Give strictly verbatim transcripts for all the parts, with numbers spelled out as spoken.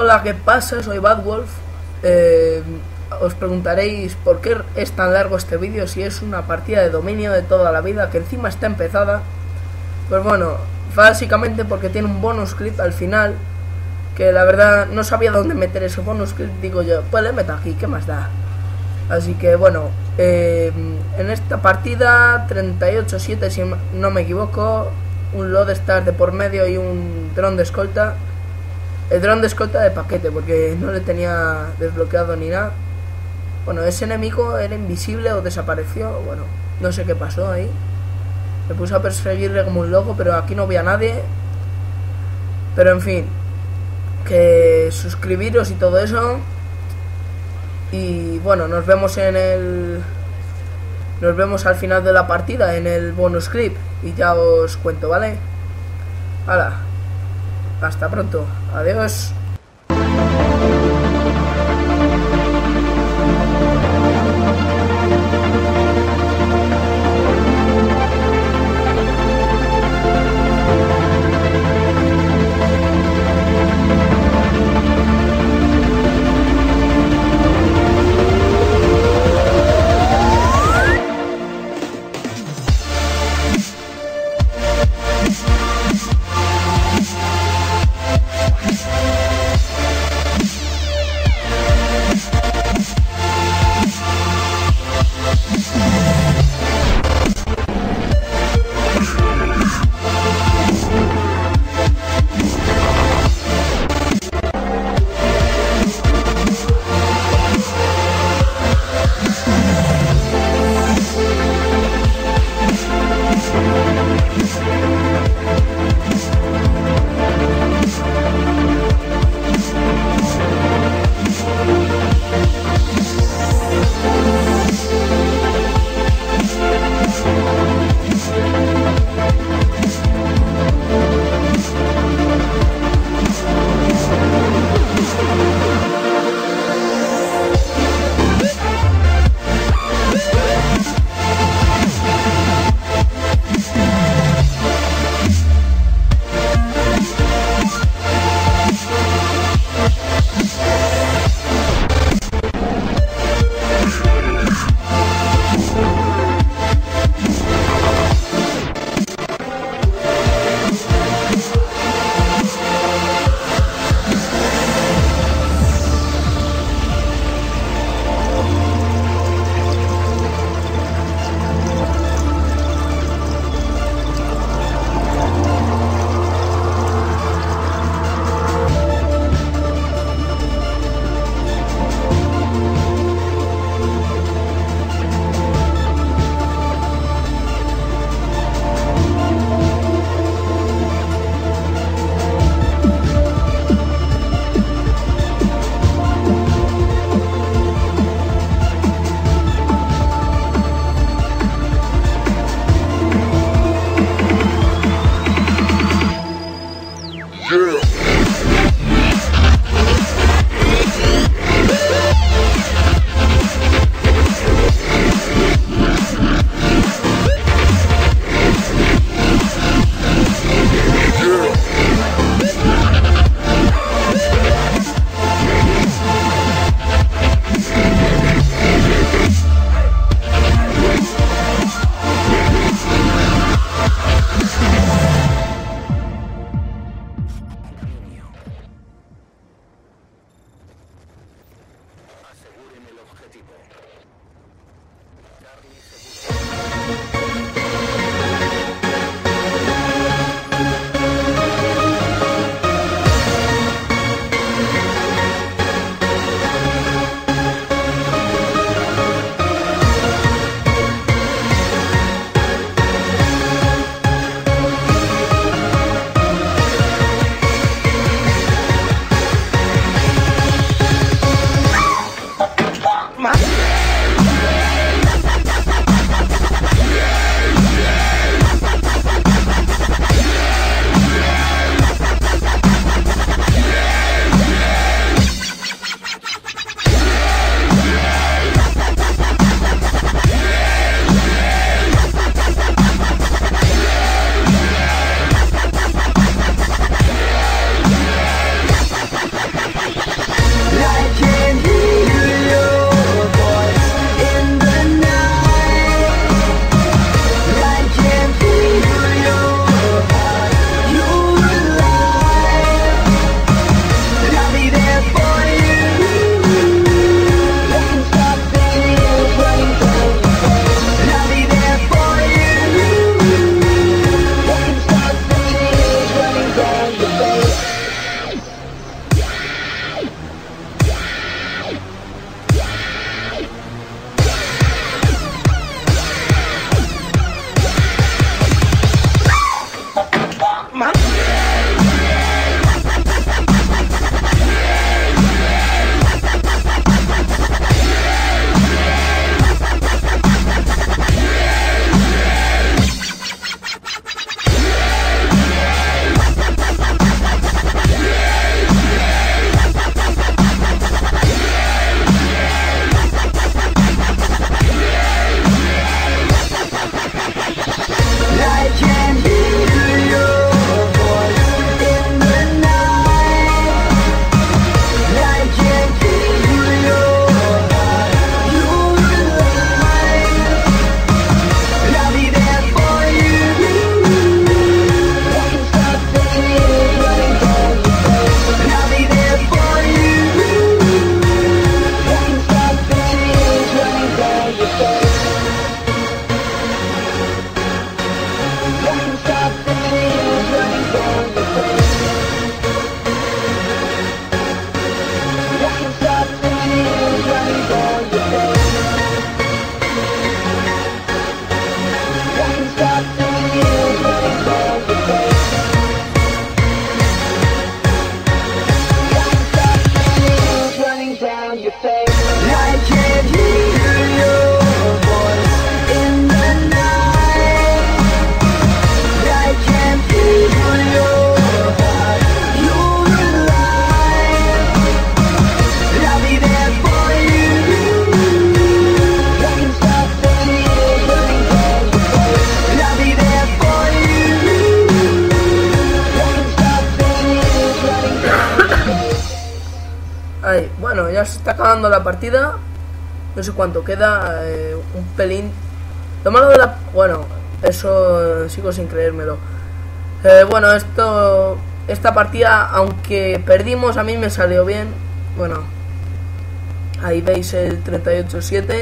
Hola, ¿qué pasa? Soy Badwolf. Eh, os preguntaréis por qué es tan largo este vídeo si es una partida de dominio de toda la vida que encima está empezada. Pues bueno, básicamente porque tiene un bonus clip al final, que la verdad no sabía dónde meter ese bonus clip. Digo yo, pues le meto aquí, ¿qué más da? Así que bueno, eh, en esta partida treinta y ocho siete si no me equivoco, un Lodestar de por medio y un dron de escolta. El dron de escolta de paquete, porque no le tenía desbloqueado ni nada. Bueno, ese enemigo era invisible o desapareció. Bueno, no sé qué pasó ahí. Me puse a perseguirle como un loco, pero aquí no vi a nadie. Pero en fin, que suscribiros y todo eso. Y bueno, nos vemos en el... Nos vemos al final de la partida, en el bonus clip. Y ya os cuento, ¿vale? Hala. Hasta pronto. Adiós. Aseguren el objetivo. Vale, bueno, ya se está acabando la partida. No sé cuánto queda, eh, un pelín. Lo malo de la... Bueno, eso sigo sin creérmelo. Eh, bueno, esto... Esta partida, aunque perdimos, a mí me salió bien. Bueno, ahí veis el treinta y ocho siete.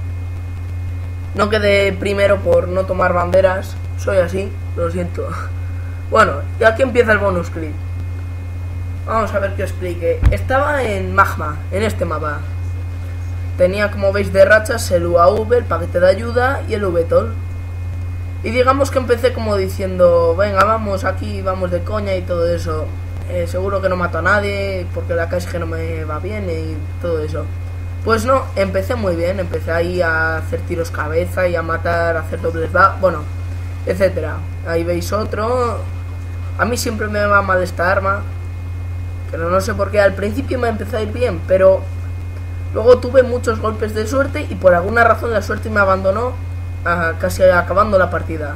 No quedé primero por no tomar banderas. Soy así, lo siento. Bueno, y aquí empieza el bonus clip. Vamos a ver que os explique. Estaba en Magma, en este mapa. Tenía, como veis, de rachas el U A V, el paquete de ayuda y el V TOL. Y digamos que empecé como diciendo, venga, vamos aquí, vamos de coña y todo eso. Eh, seguro que no mato a nadie, porque la K S G no me va bien y todo eso. Pues no, empecé muy bien, empecé ahí a hacer tiros cabeza y a matar, a hacer dobles va, bueno, etcétera. Ahí veis otro. A mí siempre me va mal esta arma, pero no sé por qué. Al principio me empezó a ir bien, pero luego tuve muchos golpes de suerte y por alguna razón la suerte me abandonó, a, casi acabando la partida.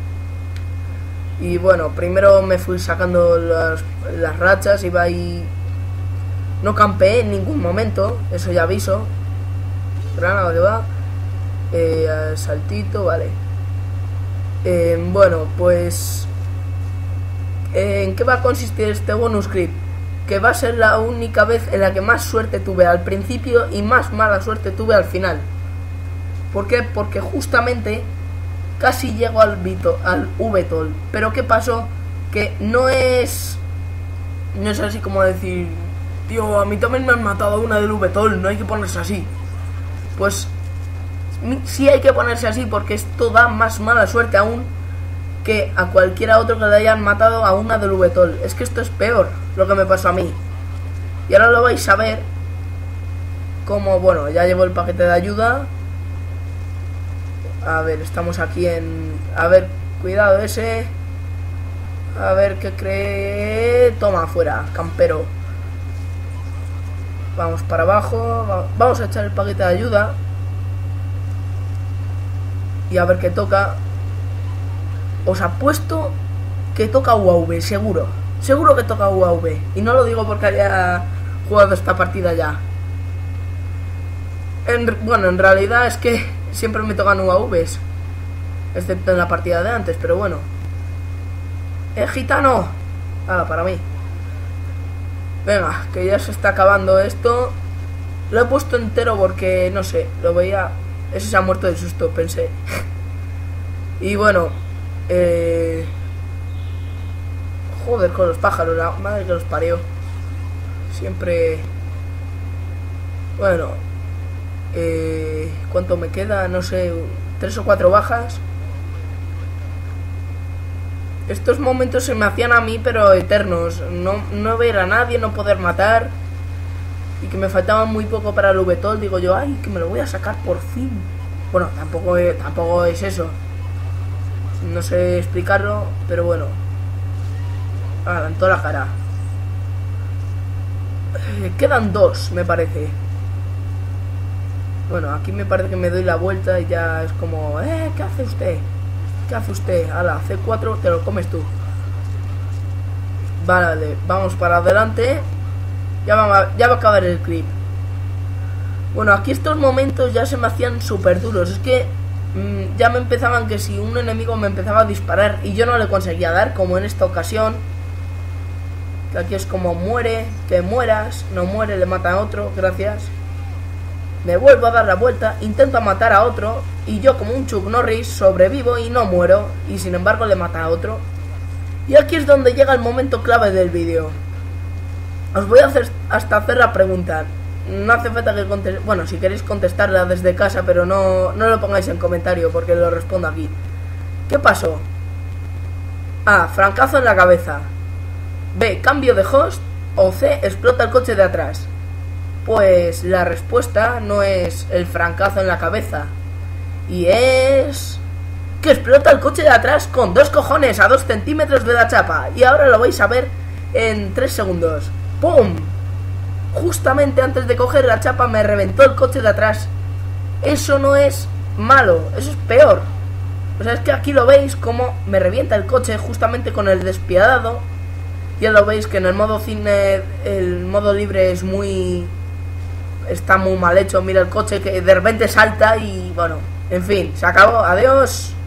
Y bueno, primero me fui sacando las, las rachas, iba ahí. No campeé en ningún momento, eso ya aviso. Granada que va. Eh, saltito, vale. Eh, bueno, pues... ¿En qué va a consistir este bonus clip? Que va a ser la única vez en la que más suerte tuve al principio y más mala suerte tuve al final. ¿Por qué? Porque justamente casi llego al, Vito, al V TOL. Pero ¿qué pasó? Que no es... No es así como decir... Tío, a mí también me han matado una del V TOL, no hay que ponerse así. Pues sí hay que ponerse así, porque esto da más mala suerte aún que a cualquiera otro que le hayan matado a una del V TOL. Es que esto es peor, lo que me pasó a mí. Y ahora lo vais a ver. Como, bueno, ya llevo el paquete de ayuda. A ver, estamos aquí en... A ver, cuidado ese. A ver qué cree... Toma, fuera, campero. Vamos para abajo. Vamos a echar el paquete de ayuda. Y a ver qué toca. Os apuesto que toca U A V, seguro. Seguro que toca U A V. Y no lo digo porque haya jugado esta partida ya. En, bueno, en realidad es que siempre me tocan U A Vs, excepto en la partida de antes, pero bueno. ¡Eh, gitano! Ah, para mí. Venga, que ya se está acabando esto. Lo he puesto entero porque, no sé, lo veía... Ese se ha muerto de susto, pensé. Y bueno, eh... joder, con los pájaros, la madre que los parió. Siempre... Bueno, eh... ¿cuánto me queda? No sé, tres o cuatro bajas. Estos momentos se me hacían a mí, pero eternos. No, no ver a nadie, no poder matar. Y que me faltaba muy poco para el V TOL. Digo yo, ay, que me lo voy a sacar por fin. Bueno, tampoco, tampoco es eso. No sé explicarlo, pero bueno. Ah, en toda la cara. Eh, quedan dos, me parece. Bueno, aquí me parece que me doy la vuelta y ya es como... Eh, ¿qué hace usted? ¿Qué hace usted? Ala, C cuatro te lo comes tú. Vale, vamos para adelante. Ya va, ya va a acabar el clip. Bueno, aquí estos momentos ya se me hacían súper duros. Es que mmm, ya me empezaban que si un enemigo me empezaba a disparar y yo no le conseguía dar, como en esta ocasión. Que aquí es como muere, que mueras, no muere, le mata a otro, gracias. Me vuelvo a dar la vuelta, intento matar a otro y yo como un Chuck Norris sobrevivo y no muero y sin embargo le mata a otro. Y aquí es donde llega el momento clave del vídeo. Os voy a hacer hasta hacer la pregunta. No hace falta que contestéis, bueno, si queréis contestarla desde casa, pero no, no lo pongáis en comentario porque lo respondo aquí. ¿Qué pasó? A. Francazo en la cabeza. B. Cambio de host. O C. Explota el coche de atrás. Pues la respuesta no es el francazo en la cabeza. Y es... que explota el coche de atrás con dos cojones a dos centímetros de la chapa. Y ahora lo vais a ver en tres segundos. ¡Pum! Justamente antes de coger la chapa me reventó el coche de atrás. Eso no es malo, eso es peor. O sea, es que aquí lo veis como me revienta el coche justamente con el despiadado. Ya lo veis que en el modo cine, el modo libre es muy... está muy mal hecho. Mira el coche que de repente salta y bueno, en fin, se acabó. Adiós.